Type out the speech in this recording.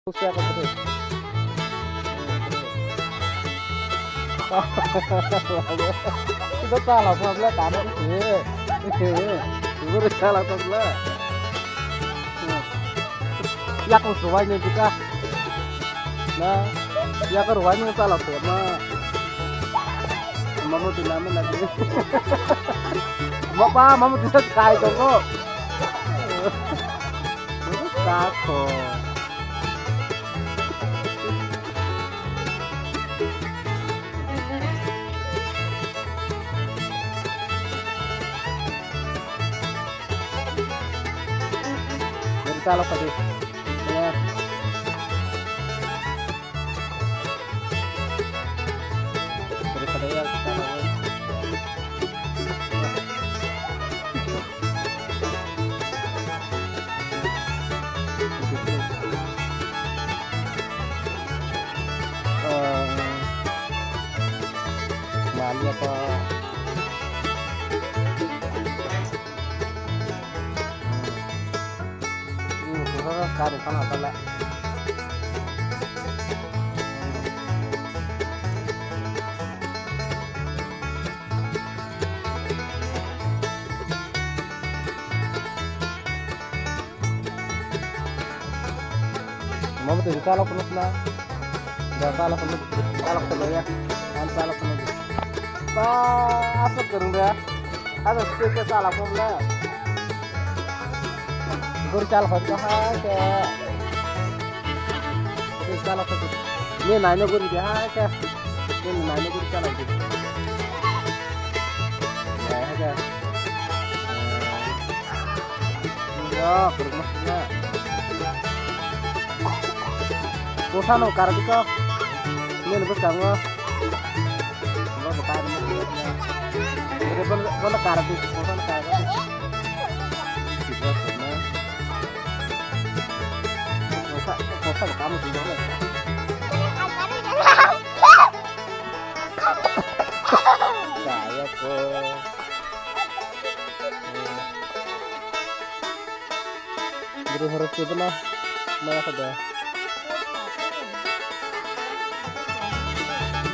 Usia ka terus. Kita salah sebelah kanan sih. Itu salah sebelah. Ya kau ruangnya juga. Nah, ya kau ruangnya salah sama. Mama tuh namanya lagi. Bapak, mama bisa sekali dong kok. Terus takut. Salah tadi ya. Daripada yang kita lakukan mali apa cari sana sana mau betul salah penuh lah nggak salah penuh salah penuh ya kan salah penuh apa kerung ya ada sedikit salah penuh lah gurcal hoca ke gurcal hoca ini nanya gur dia ke ini nanya gurcal lagi ya ke ya bermusnya bosan karena itu ini lebih kamu nggak bukan ini bener karena itu bosan karena kosa kamu sih dong. Saya kok. Jadi harus coba lah. Mana sudah.